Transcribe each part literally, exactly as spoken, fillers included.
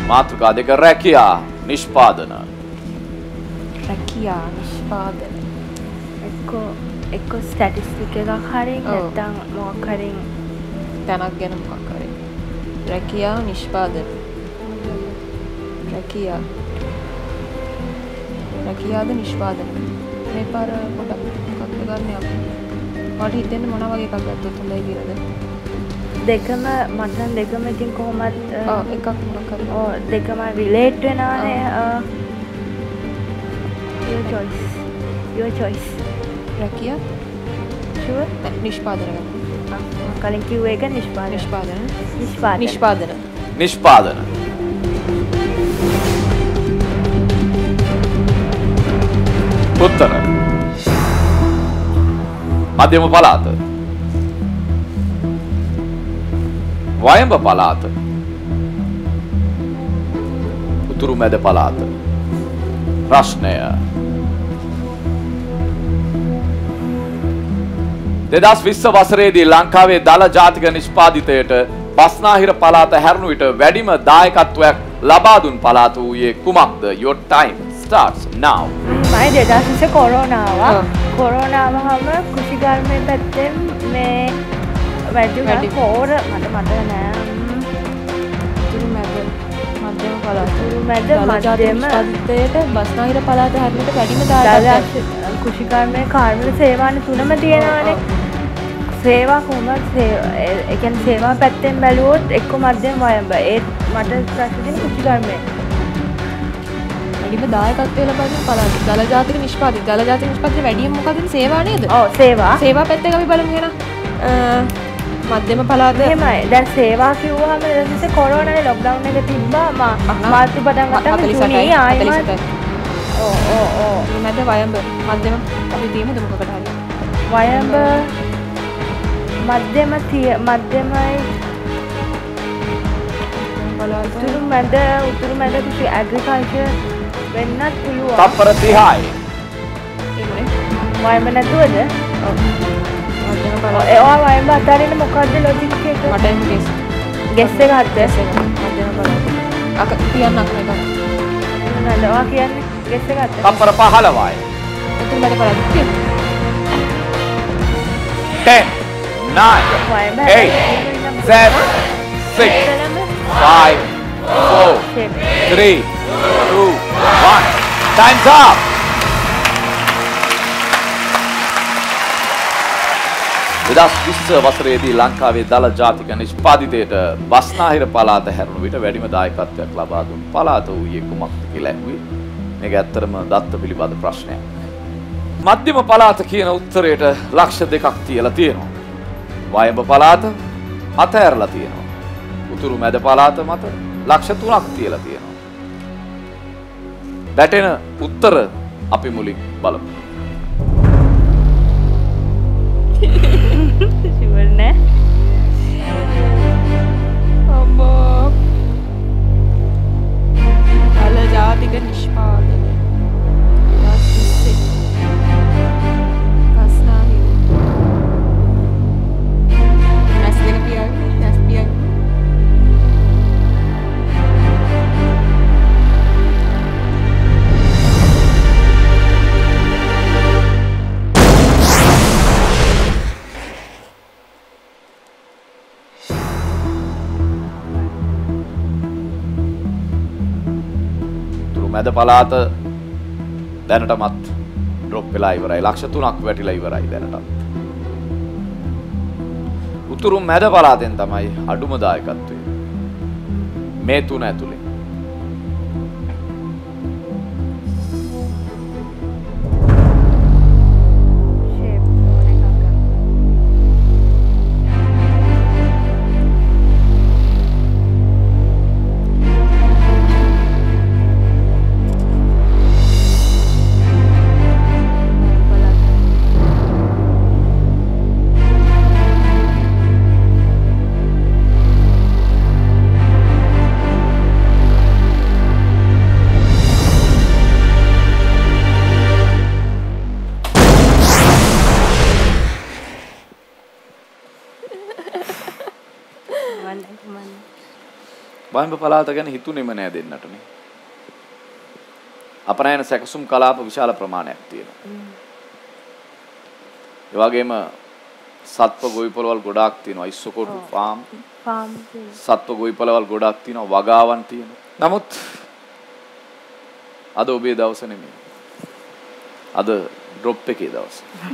මාතෘකා දෙක රැකියා නිෂ්පාදන. රැකියා නිෂ්පාදන. එක්ක එක්ක ස්ටැටිස්ටික් එකක් හරි නැත්නම් මොකක් හරි තැනක් ගැන මොකක් හරි. රැකියා නිෂ්පාදන. රැකියා. රැකියාද නිෂ්පාදන. මේ පාර පොඩක් මොකක්ද ගන්න අපි. මට හිතෙන්නේ මොනවා වගේ එකක් ගත්තොත් හොඳයි කියලාද? දෙකම මට නම් දෙකම ඉතින් කොහොමත් ඔව් එකක් මොකක් හරි. ඔව් දෙකම රිලේට් වෙනවානේ. your choice. your choice. රැකියා sure නිෂ්පාදන ගන්න. කලින් කිව්ව එක නිෂ්පාදන. නිෂ්පාදන. නිෂ්පාදන. නිෂ්පාදන. නිෂ්පාදන. උත්තර. මධ්‍යම පළාත. වයඹ පළාත. උතුරු මැද පළාත. ප්‍රශ්නය. දෙදහස් විස්ස වසරේදී ලංකාවේ දළ ජාතික නිෂ්පාදිතයට බස්නාහිර පළාත හැරුණු විට වැඩිම දායකත්වයක් ලබා දුන් පළාත වූයේ කුමක්ද? Your time starts now. මයි දෙදහස් විස්ස කොරෝනාව. කොරෝනාවම කුෂිකර්මයේ පැත්තෙන් මේ වැඩි වැඩි කෝර මට මතක නෑ. උතුරු මැද මධ්‍යම පළාත. උතුරු මැද මධ්‍යම පළාතේට බස්නාහිර පළාත හැරුණු විට වැඩිම දායකත්වයක් කුෂිකර්මයේ කාර්මික සේවානේ තුනම තියෙනවානේ. සේවා කොහොමද ඒ කියන්නේ සේවා පැත්තෙන් බැලුවොත් එක්ක මධ්‍යම වයඹ ඒ මට ප්‍රශ්න දෙන කුෂිකර්මයේ වැඩිම දායකත්වය ලබා දුන් පළාත. දළ ජාතික නිෂ්පාදිත. දළ ජාතික නිෂ්පාදිත වැඩිම මොකද? සේවා නේද? ඔව් සේවා. සේවා පැත්තෙන් අපි බලමු එහෙනම්. මධ්‍යම පළාත. එහෙමයි. දැන් සේවා කිව්වහම ඊට කොරෝනාවේ ලොක්ඩවුන් එක තිබ්බා මාර්තු පටන් ගත්තාම තුනේ ආයෙත් ඔව් ඔව් ඔව් මැද වයඹ මධ්‍යම අපි තියමුද මොකකට හරි. වයඹ මධ්‍යම මධ්‍යමයි උතුරු මැද උතුරු මැද කිසි ඇග්‍රිකල්චර් වෙන්නත් පුළුවන්. තප්පර තිහයි. වයඹ නැතුවද? ඔව්. මධ්‍යම පළාත. ඒවා වයඹ අතරින් මොකද්ද ලොජික් එක? මට එන්න ගෙස්. ගෙස් එක හත්ද? මධ්‍යම පළාත. අක කියන්නක් නේද? නේද? ඔයා කියන්නේ ගෙස් එක හත්ද? තප්පර පහළවයි. උතුරු මැද පළාත. ten, nine, eight, seven, six, five, four, three, two, one. Time's up. දෙදහස් විස්ස වසරේදී ලංකාවේ දළ ජාතික නිෂ්පාදිතයට බස්නාහිර පළාත හැරුණු විට වැඩිම දායකත්වයක් ලබා දුන් පළාත වූයේ කුමක්ද කියලා ඇහුවේ. මේක ඇත්තටම දත්ත පිළිබඳ ප්‍රශ්නයක්. මධ්‍යම පළාත කියන උත්තරයට ලක්ෂ දෙකක් තියලා තියෙනවා. වයඹ පළාත අතහැරලා තියෙනවා. උතුරු මැද පළාත මත ලක්ෂ තුනක් තියලා තියෙනවා. වැටෙන උත්තර අපි මුලින් බලමු. ෂුවර් නෑ. අම්මා. දළ ජාතික නිෂ්පාදනය. මැද පළාත දැනටමත් ඩ්‍රොප් වෙලා ඉවරයි. ලක්ෂ තුනක් වැටිලා ඉවරයි දැනටත්. උතුරු මැද පළාතෙන් තමයි අඩුම දායකත්වය. මේ තුන ඇතුලේ. වයඹ පළාත ගැන හිතුනේම නෑ දෙන්නටනේ. අපනයන සැකසුම් කලාප විශාල ප්‍රමාණයක් තියෙනවා. ඒ වගේම සත්ව ගොවිපළවල් ගොඩාක් තියෙනවා. ඉස්සකොටු ෆාම් ෆාම් සත්ව ගොවිපළවල් ගොඩාක් තියෙනවා. වගාවන් තියෙනවා. නමුත් අද ඔබේ දවස නෙමෙයි. අද ඩ්‍රොප් එකේ දවස.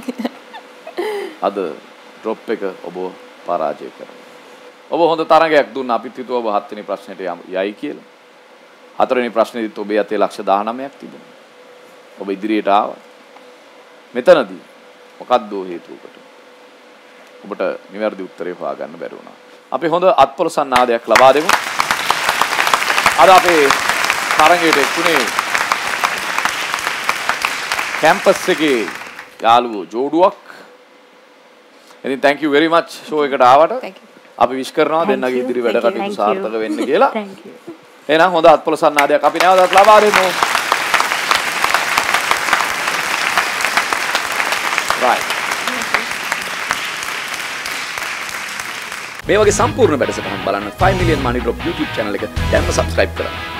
අද ඩ්‍රොප් එක ඔබ පරාජය කරනවා. ඔබ හොඳ තරගයක් දුන්නා. අපිත් හිතුවා ඔබ හත් වෙනි ප්‍රශ්නෙට යයි කියලා. හතරවෙනි ප්‍රශ්නේදීත් ඔබේ අතේ ලක්ෂ දහනවයක් තිබුණා. ඔබ ඉදිරියට ආවා. මෙතනදී මොකක්ද හේතුවකට ඔබට නිවැරදි උත්තරේ හොයාගන්න බැරි වුණා. අපි හොඳ අත්පොලසන් නාදයක් ලබා දෙමු. අද අපේ තරගයට එක්ුණේ කැම්පස් එකේ යාළුවෝ ජෝඩුවක්. ඉතින් thank you very much show එකට ආවට. Thank you. අපි විශ් කරනවා දෙන්නගේ ඉදිරි වැඩ කටයුතු සාර්ථක වෙන්න කියලා. thank you. එහෙනම් හොඳ අත්පොලසන් නාදයක් අපි නැවතත් ලබා දෙමු. right. මේ වගේ සම්පූර්ණ වැඩසටහන් බලන්න five million money drop YouTube channel එක දැන්ම subscribe කරන්න.